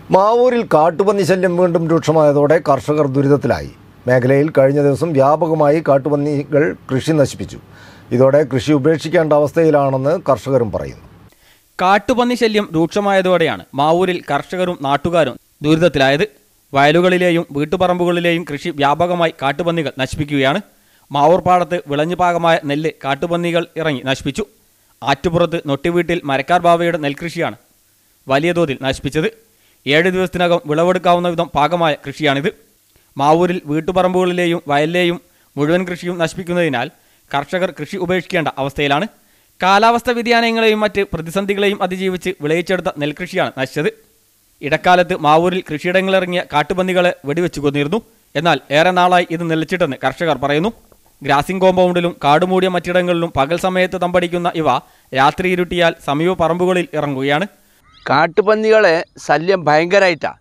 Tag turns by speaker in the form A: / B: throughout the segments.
A: മാവൂരിൽ കാട്ടുപന്നി ശല്യം വീണ്ടും രൂക്ഷമായതോടെ കർഷകർ ദുരിതത്തിലായി. മേഖലയിൽ കഴിഞ്ഞ ദിവസം വ്യാപകമായി കാട്ടുപന്നികൾ കൃഷി നശിപ്പിച്ചു. ഇതോടെ കൃഷി ഉപേക്ഷിക്കേണ്ട അവസ്ഥയിലാണെന്ന് കർഷകരും പറയുന്നു.
B: കാട്ടുപന്നി ശല്യം രൂക്ഷമായതോടെയാണ് മാവൂരിൽ കർഷകരും നാട്ടുകാരും ദുരിതത്തിലായത്. വയലുകളിലെയും വീട്ടുപറമ്പുകളിലെയും കൃഷി വ്യാപകമായി കാട്ടുപന്നികൾ നശിപ്പിക്കുകയാണ്. മാവൂർ പാടത്ത് വിളഞ്ഞുപാകമായ നെല്ല് കാട്ടുപന്നികൾ ഇറങ്ങി നശിപ്പിച്ചു. ആറ്റുപുറത്ത് നൊട്ടിവീട്ടിൽ മരക്കാർ ബാവയുടെ നെൽകൃഷിയാണ് വലിയ തോതിൽ നശിപ്പിച്ചത്. 7 ദിവസത്തിനകം വിളവെടുക്കാവുന്ന വിധം പാകമായ കൃഷിയാണിത്. മാവൂരിൽ വീട്ടുപറമ്പുകളിലെയും വയലിലെയും മുഴുവൻ കൃഷിയും നശിപ്പിക്കുന്നതിനാൽ കർഷകർ കൃഷി ഉപേക്ഷിക്കേണ്ട അവസ്ഥയിലാണ്. കാലാവസ്ഥ വ്യതിയാനങ്ങളെയും മറ്റ് പ്രതിസന്ധികളെയും അതിജീവിച്ച് വിളയിച്ചെടുത്ത നെൽകൃഷിയാണ് നശിച്ചത്. ഇടക്കാലത്ത് മാവൂരിൽ കൃഷിയിടങ്ങളിറങ്ങിയ കാട്ടുപന്നികളെ വെടിവെച്ചു കൊന്നിരുന്നു. എന്നാൽ ഏറെ നാളായി ഇത് നിലച്ചിട്ടെന്ന് കർഷകർ പറയുന്നു. ഗ്രാസിംഗ് കോമ്പൗണ്ടിലും കാടുമൂടിയ മറ്റിടങ്ങളിലും പകൽ സമയത്ത് തമ്പടിക്കുന്ന ഇവ രാത്രി ഇരുട്ടിയാൽ സമീപ പറമ്പുകളിൽ ഇറങ്ങുകയാണ്.
C: കാട്ടുപന്നികളെ ശല്യം ഭയങ്കരമായിട്ടാണ്.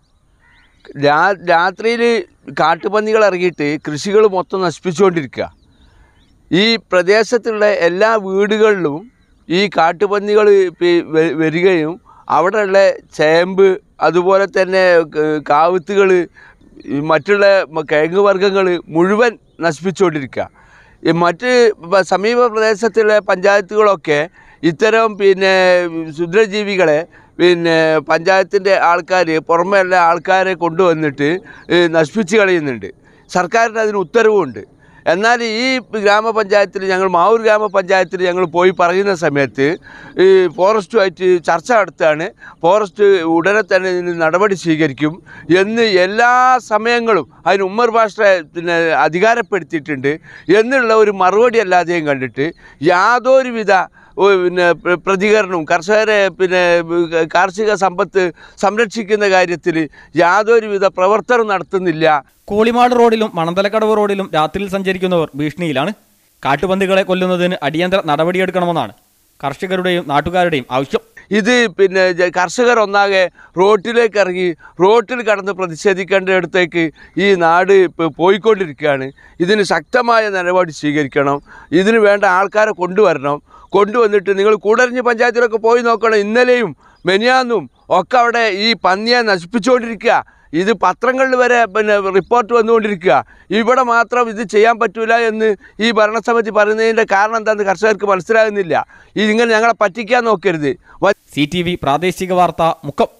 C: രാത്രിയിൽ കാട്ടുപന്നികൾ ഇറങ്ങിയിട്ട് കൃഷികൾ മൊത്തം നശിപ്പിച്ചുകൊണ്ടിരിക്കുക. ഈ പ്രദേശത്തുള്ള എല്ലാ വീടുകളിലും ഈ കാട്ടുപന്നികൾ വരികയും അവിടെയുള്ള ചേമ്പ്, അതുപോലെ തന്നെ കാവുത്തുകൾ, മറ്റുള്ള കിഴങ്ങ് വർഗ്ഗങ്ങൾ മുഴുവൻ നശിപ്പിച്ചുകൊണ്ടിരിക്കുക. മറ്റ് സമീപ പ്രദേശത്തുള്ള പഞ്ചായത്തുകളൊക്കെ ഇത്തരം ക്ഷുദ്രജീവികളെ പഞ്ചായത്തിൻ്റെ ആൾക്കാർ പുറമേയുള്ള ആൾക്കാരെ കൊണ്ടുവന്നിട്ട് നശിപ്പിച്ച് കളയുന്നുണ്ട്. സർക്കാരിന് അതിന് ഉത്തരവുമുണ്ട്. എന്നാൽ ഈ ഗ്രാമപഞ്ചായത്തിൽ മാവൂർ ഗ്രാമപഞ്ചായത്തിൽ ഞങ്ങൾ പോയി പറയുന്ന സമയത്ത് ഫോറസ്റ്റുമായിട്ട് ചർച്ച നടത്തുകയാണ്. ഫോറസ്റ്റ് ഉടനെ തന്നെ ഇതിന് നടപടി സ്വീകരിക്കും എന്ന് എല്ലാ സമയങ്ങളും അതിന് ഉമ്മർ ഭാഷയെ അധികാരപ്പെടുത്തിയിട്ടുണ്ട് എന്നുള്ള ഒരു മറുപടി അല്ലാതെയും കണ്ടിട്ട് യാതൊരുവിധ പ്രതികരണവും കർഷകരെ കാർഷിക സമ്പത്ത് സംരക്ഷിക്കുന്ന കാര്യത്തിൽ യാതൊരുവിധ പ്രവർത്തനം നടത്തുന്നില്ല.
B: കോളിമാട് റോഡിലും മണന്തലക്കടവ് റോഡിലും രാത്രിയിൽ സഞ്ചരിക്കുന്നവർ ഭീഷണിയിലാണ്. കാട്ടുപന്നികളെ കൊല്ലുന്നതിന് അടിയന്തര നടപടിയെടുക്കണമെന്നാണ് കർഷകരുടെയും നാട്ടുകാരുടെയും ആവശ്യം.
C: ഇത് കർഷകർ ഒന്നാകെ റോട്ടിലേക്ക് ഇറങ്ങി റോട്ടിൽ കടന്ന് പ്രതിഷേധിക്കേണ്ടിടത്തേക്ക് ഈ നാട് പോയിക്കൊണ്ടിരിക്കുകയാണ്. ഇതിന് ശക്തമായ നടപടി സ്വീകരിക്കണം. ഇതിന് വേണ്ട ആൾക്കാരെ കൊണ്ടുവന്നിട്ട് നിങ്ങൾ കൂടരഞ്ഞി പഞ്ചായത്തിലൊക്കെ പോയി നോക്കണം. ഇന്നലെയും മെനിയാന്നും ഒക്കെ അവിടെ ഈ പന്നിയെ നശിപ്പിച്ചുകൊണ്ടിരിക്കുക. ഇത് പത്രങ്ങളിൽ വരെ റിപ്പോർട്ട് വന്നുകൊണ്ടിരിക്കുക. ഇവിടെ മാത്രം ഇത് ചെയ്യാൻ പറ്റൂല എന്ന് ഈ ഭരണസമിതി പറയുന്നതിൻ്റെ കാരണം എന്താണെന്ന് കർഷകർക്ക് മനസ്സിലാകുന്നില്ല. ഇതിങ്ങനെ ഞങ്ങളെ പറ്റിക്കാൻ നോക്കരുത്.
B: CTV പ്രാദേശിക വാർത്ത മുക്കം.